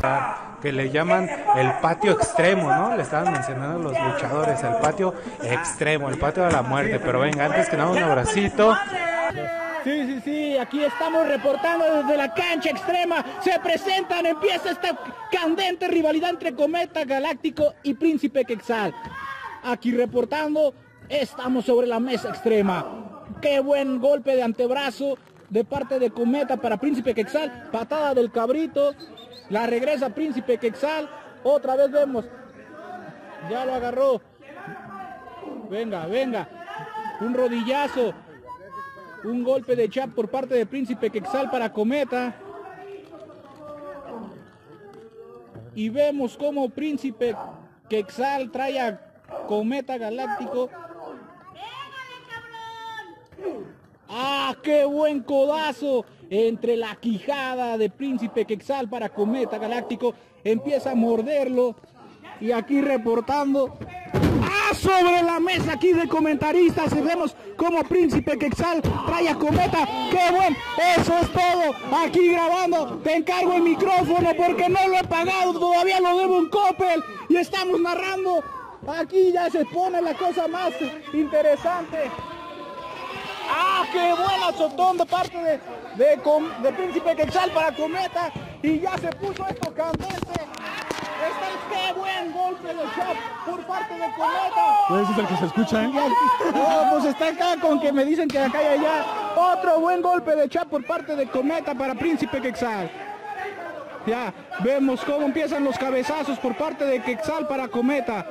que le llaman el patio extremo, ¿no? Le estaban mencionando los luchadores, el patio extremo, el patio de la muerte. Pero venga, antes que nada un abracito. Sí, aquí estamos reportando desde la cancha extrema. Se presentan, empieza esta candente rivalidad entre Cometa Galáctico y Príncipe Quetzal. Aquí reportando, estamos sobre la mesa extrema. Qué buen golpe de antebrazo de parte de Cometa para Príncipe Quetzal. Patada del cabrito, la regresa Príncipe Quetzal. Otra vez vemos, ya lo agarró. Venga, un rodillazo. Un golpe de chap por parte de Príncipe Quetzal para Cometa. Y vemos cómo Príncipe Quetzal trae a Cometa Galáctico. ¡Ah, qué buen codazo! Entre la quijada de Príncipe Quetzal para Cometa Galáctico. Empieza a morderlo. Y aquí reportando... sobre la mesa aquí de comentaristas y vemos como Príncipe Quetzal trae a Cometa. ¡Qué buen! Eso es todo. Aquí grabando, te encargo el micrófono porque no lo he pagado, todavía lo debo un Coppel y estamos narrando. Aquí ya se pone la cosa más interesante. ¡Ah, qué buen azotón de parte de Príncipe Quetzal para Cometa! Y ya se puso esto candente. ¡Qué buen golpe de chop por parte de Cometa! Pues es el que se escucha, ¿eh? No, pues está acá con que me dicen que acá y allá. Otro buen golpe de chop por parte de Cometa para Príncipe Quetzal. Ya vemos cómo empiezan los cabezazos por parte de Quetzal para Cometa.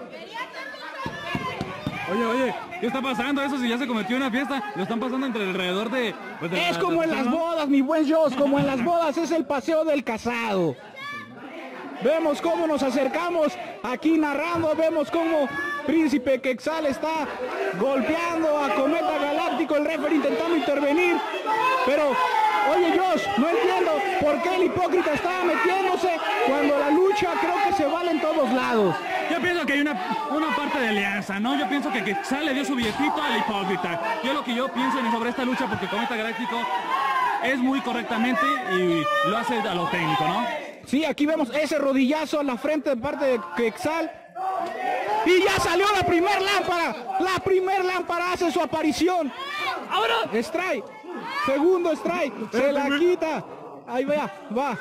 Oye, ¿qué está pasando? Eso si ya se cometió una fiesta, lo están pasando entre alrededor de... Pues es como en las bodas, mi buen Joss, como en las bodas es el paseo del casado. Vemos cómo nos acercamos aquí narrando, vemos cómo Príncipe Quetzal está golpeando a Cometa Galáctico, el referee intentando intervenir, pero oye Josh, no entiendo por qué el hipócrita estaba metiéndose cuando la lucha creo que se vale en todos lados. Yo pienso que hay una parte de alianza, ¿no? Yo pienso que Quetzal le dio su billetito al hipócrita. Lo que yo pienso sobre esta lucha, porque Cometa Galáctico es muy correctamente y lo hace a lo técnico, ¿no? Sí, aquí vemos ese rodillazo a la frente de parte de Quetzal. Y ya salió la primer lámpara. La primer lámpara hace su aparición. Ahora, strike. Segundo strike. Se la quita. Ahí va.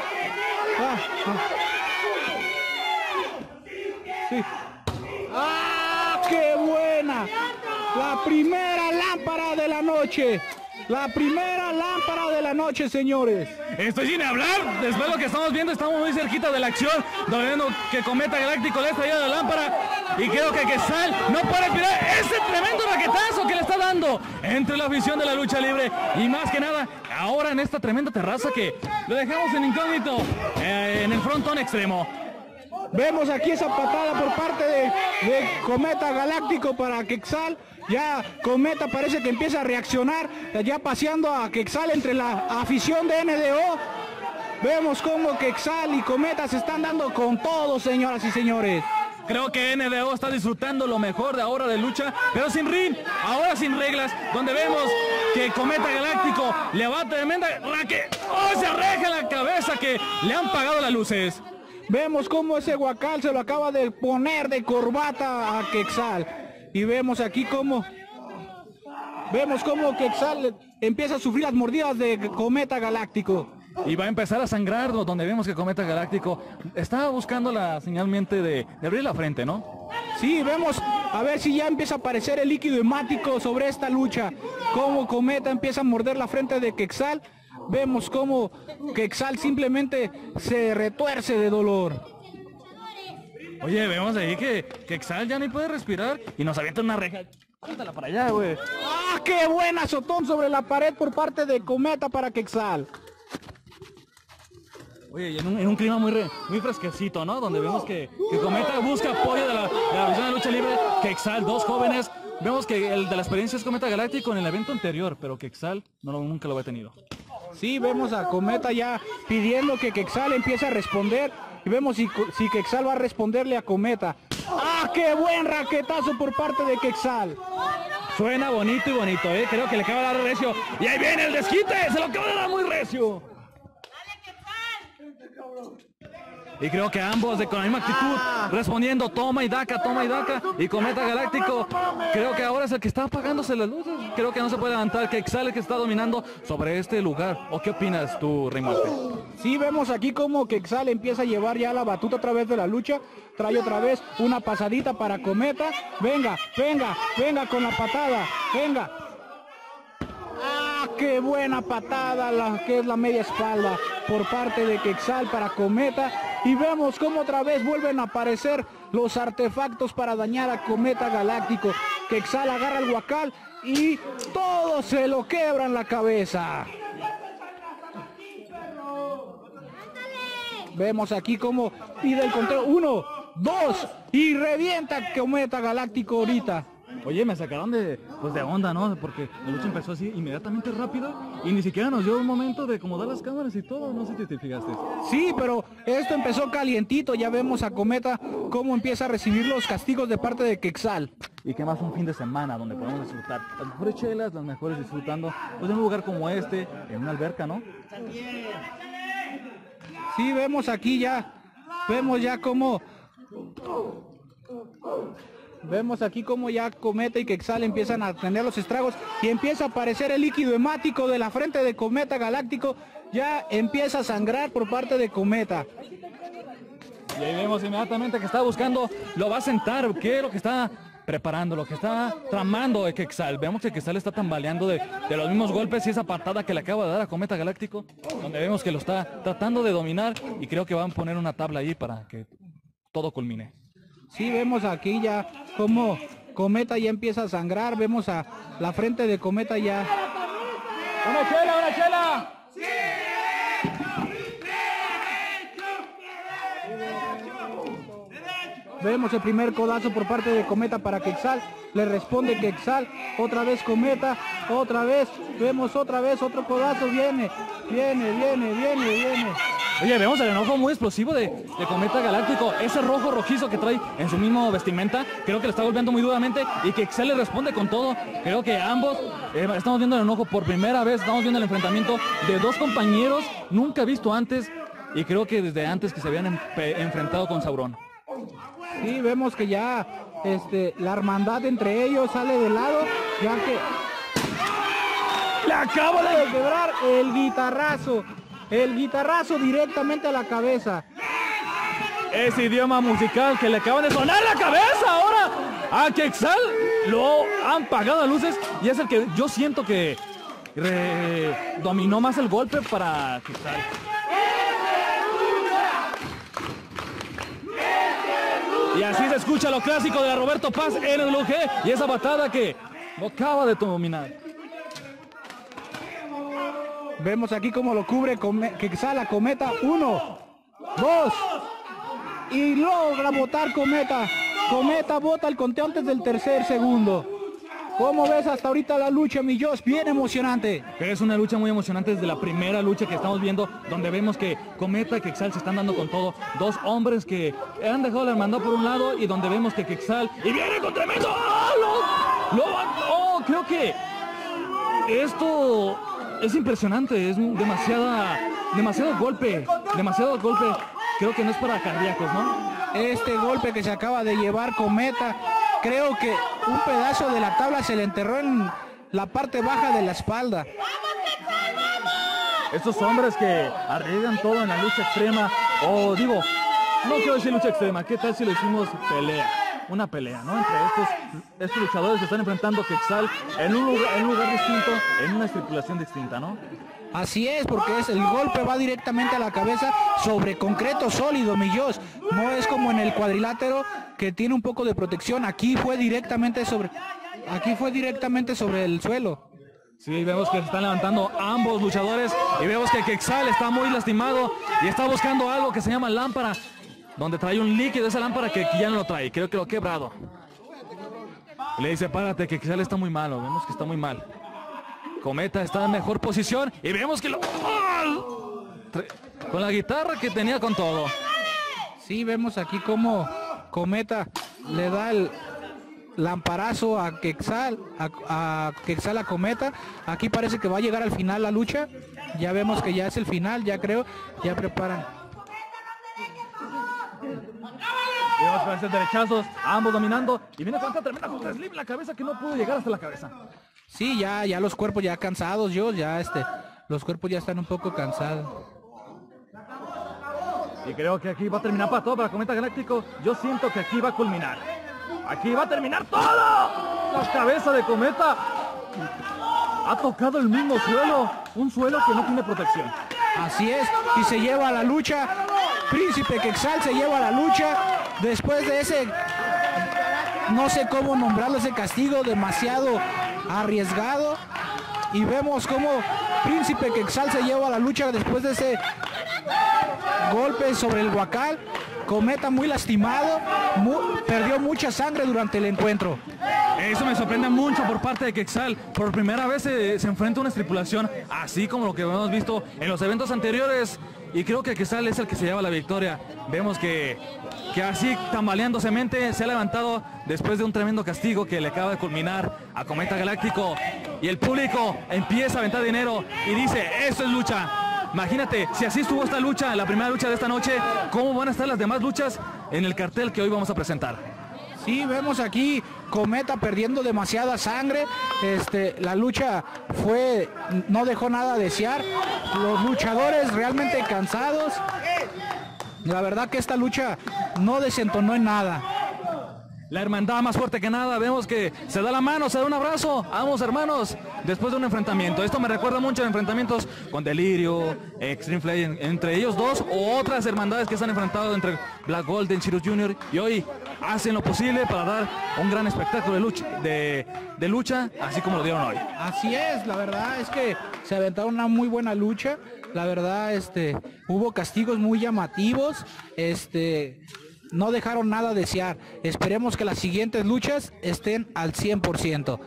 Sí. ¡Ah, qué buena! La primera lámpara de la noche. La primera lámpara de la noche, señores. Estoy sin hablar. Después de lo que estamos viendo, estamos muy cerquita de la acción. Donde vemos que Cometa Galáctico le ha traído la lámpara. Y creo que Quetzal no puede esperar ese tremendo raquetazo que le está dando entre la afición de la lucha libre. Y más que nada, ahora en esta tremenda terraza que lo dejamos en incógnito en el frontón extremo. Vemos aquí esa patada por parte de Cometa Galáctico para Quetzal. Ya Cometa parece que empieza a reaccionar, ya paseando a Quetzal entre la afición de NDO. Vemos cómo Quetzal y Cometa se están dando con todo, señoras y señores. Creo que NDO está disfrutando lo mejor de ahora de lucha, pero sin ring, ahora sin reglas, donde vemos que Cometa Galáctico le va tremenda se arreja la cabeza que le han pagado las luces. Vemos cómo ese guacal se lo acaba de poner de corbata a Quetzal. Y vemos aquí cómo Quetzal empieza a sufrir las mordidas de Cometa Galáctico. Y va a empezar a sangrar, donde vemos que Cometa Galáctico está buscando la señalmente de abrir la frente, ¿no? Sí, vemos a ver si ya empieza a aparecer el líquido hemático sobre esta lucha. Cómo Cometa empieza a morder la frente de Quetzal. Vemos cómo Quetzal simplemente se retuerce de dolor. Oye, vemos ahí que Quetzal ya ni puede respirar y nos avienta una reja. Cuéntala para allá, güey. ¡Ah, qué buen azotón sobre la pared por parte de Cometa para Quetzal! Oye, y en un clima muy fresquecito, ¿no? Donde vemos que Cometa busca apoyo de la visión de lucha libre. Quetzal, dos jóvenes. Vemos que el de la experiencia es Cometa Galáctico en el evento anterior, pero Quetzal nunca lo había tenido. Sí, vemos a Cometa ya pidiendo que Quetzal empiece a responder. Y vemos si Quetzal va a responderle a Cometa. ¡Ah, qué buen raquetazo por parte de Quetzal! Suena bonito y bonito, ¿eh? Creo que le acaba de dar recio. Y ahí viene el desquite, se lo acaba de dar muy recio. y creo que ambos con la misma actitud, respondiendo toma y daca, y Cometa Galáctico creo que ahora es el que está apagándose las luces, creo que no se puede levantar, que Quexal es el que está dominando sobre este lugar. ¿O qué opinas tú, Rey Muerte? Sí, vemos aquí como Quexal empieza a llevar ya la batuta a través de la lucha, trae otra vez una pasadita para Cometa, venga con la patada, venga. ¡Ah, qué buena patada! La que es la media espalda por parte de Quexal para Cometa. Y vemos cómo otra vez vuelven a aparecer los artefactos para dañar a Cometa Galáctico. Quexal agarra el guacal y todos se lo quebran la cabeza. Vemos aquí cómo pide el conteo. 1, 2 y revienta Cometa Galáctico ahorita. Oye, me sacaron de onda, ¿no? Porque la lucha empezó así inmediatamente rápido y ni siquiera nos dio un momento de acomodar las cámaras y todo, no sé si te fijaste. Sí, pero esto empezó calientito, ya vemos a Cometa cómo empieza a recibir los castigos de parte de Quexal. Y que más un fin de semana donde podemos disfrutar las mejores chelas, las mejores disfrutando, pues en un lugar como este, en una alberca, ¿no? Sí, vemos aquí ya, vemos aquí como ya Cometa y Quexal empiezan a tener los estragos y empieza a aparecer el líquido hemático de la frente de Cometa Galáctico, ya empieza a sangrar por parte de Cometa. Y ahí vemos inmediatamente que está buscando, lo va a sentar, ¿qué es lo que está preparando, lo que está tramando de Quexal? Vemos que Quexal está tambaleando de los mismos golpes y esa patada que le acaba de dar a Cometa Galáctico, donde vemos que lo está tratando de dominar y creo que van a poner una tabla ahí para que todo culmine. Sí, vemos aquí ya como Cometa ya empieza a sangrar, vemos a la frente de Cometa ya. ¡Una chela! Vemos el primer codazo por parte de Cometa para Quexal, le responde Quexal, otra vez Cometa, otra vez, vemos otra vez otro codazo, viene. Oye, vemos el enojo muy explosivo de Cometa Galáctico, ese rojo rojizo que trae en su mismo vestimenta, creo que le está golpeando muy duramente y que Quexal le responde con todo. Creo que ambos estamos viendo el enojo por primera vez, estamos viendo el enfrentamiento de dos compañeros nunca visto antes y creo que desde antes que se habían enfrentado con Sauron. Sí, vemos que ya la hermandad entre ellos sale de lado, ya que le acaba de quebrar el guitarrazo directamente a la cabeza. Ese idioma musical que le acaban de sonar la cabeza ahora a Quexal, lo han pagado a luces y es el que yo siento que dominó más el golpe para Quexal. Y así se escucha lo clásico de la Roberto Paz en el UG y esa patada que lo acaba de dominar. Vemos aquí cómo lo cubre Quexal a Cometa. 1, 2 y logra botar Cometa. Cometa bota el conteo antes del tercer segundo. ¿Cómo ves hasta ahorita la lucha, mi Josh? Bien emocionante. Es una lucha muy emocionante desde la primera lucha que estamos viendo, donde vemos que Cometa y Quexal se están dando con todo. Dos hombres que han dejado la hermandad por un lado y donde vemos que Quexal... ¡Y viene con tremendo! Creo que esto es impresionante, es demasiado golpe. Creo que no es para cardíacos, ¿no? Este golpe que se acaba de llevar Cometa, creo que un pedazo de la tabla se le enterró en la parte baja de la espalda. Estos hombres que arriesgan todo en la lucha extrema, no quiero decir lucha extrema, ¿qué tal si lo hicimos pelea? Una pelea, ¿no? Entre estos luchadores que están enfrentando Quexal en un lugar distinto, en una estipulación distinta, ¿no? Así es, porque el golpe va directamente a la cabeza sobre concreto sólido, mi Josh. No es como en el cuadrilátero que tiene un poco de protección. Aquí fue directamente sobre el suelo. Sí, vemos que se están levantando ambos luchadores y vemos que Quexal está muy lastimado y está buscando algo que se llama lámpara, donde trae un líquido de esa lámpara que ya no lo trae. Creo que lo ha quebrado. Le dice, párate, que Quexal está muy malo. Vemos que está muy mal. Cometa está en mejor posición y vemos que con la guitarra que tenía con todo. Sí, vemos aquí como Cometa le da el lamparazo a Quexal, a Cometa. Aquí parece que va a llegar al final la lucha. Ya vemos que ya es el final, ya creo. Ya preparan. Dos frases derechazos, ambos dominando. Y viene con esta tremenda contra Slim en la cabeza que no pudo llegar hasta la cabeza. Sí, ya los cuerpos ya cansados, los cuerpos ya están un poco cansados. Y creo que aquí va a terminar para todo para Cometa Galáctico. Yo siento que aquí va a culminar. Aquí va a terminar todo. La cabeza de Cometa ha tocado el mismo suelo. Un suelo que no tiene protección. Así es, y se lleva a la lucha. Príncipe Quetzal se lleva a la lucha. Después de ese, no sé cómo nombrarlo, ese castigo demasiado arriesgado. Y vemos cómo Príncipe Quetzal se lleva a la lucha después de ese golpe sobre el guacal. Cometa muy lastimado, perdió mucha sangre durante el encuentro. Eso me sorprende mucho por parte de Quetzal. Por primera vez se enfrenta a una tripulación, así como lo que hemos visto en los eventos anteriores. Y creo que Quetzal es el que se lleva la victoria. Vemos que así tambaleándose se ha levantado después de un tremendo castigo que le acaba de culminar a Cometa Galáctico. Y el público empieza a aventar dinero y dice, esto es lucha. Imagínate, si así estuvo esta lucha, la primera lucha de esta noche, ¿cómo van a estar las demás luchas en el cartel que hoy vamos a presentar? Sí, vemos aquí Cometa perdiendo demasiada sangre. La lucha no dejó nada a desear. Los luchadores realmente cansados. La verdad que esta lucha no desentonó en nada. La hermandad más fuerte que nada, vemos que se da la mano, se da un abrazo, ambos hermanos, después de un enfrentamiento. Esto me recuerda mucho a enfrentamientos con Delirio, Extreme Flay, entre ellos dos, o otras hermandades que se han enfrentado entre Black Golden, Cyrus Jr. y hoy hacen lo posible para dar un gran espectáculo de lucha, así como lo dieron hoy. Así es, la verdad es que se aventaron una muy buena lucha. La verdad, hubo castigos muy llamativos, no dejaron nada a desear. Esperemos que las siguientes luchas estén al 100%.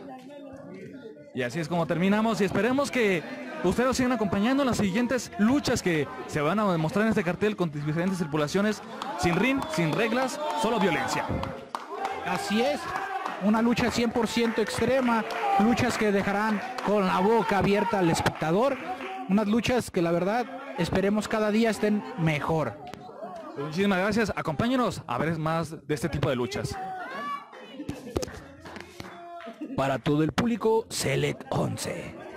Y así es como terminamos y esperemos que ustedes nos sigan acompañando en las siguientes luchas que se van a demostrar en este cartel con diferentes tripulaciones, sin ring, sin reglas, solo violencia. Así es, una lucha 100% extrema, luchas que dejarán con la boca abierta al espectador, unas luchas que la verdad esperemos cada día estén mejor. Muchísimas gracias, acompáñenos a ver más de este tipo de luchas. Para todo el público, Select 11.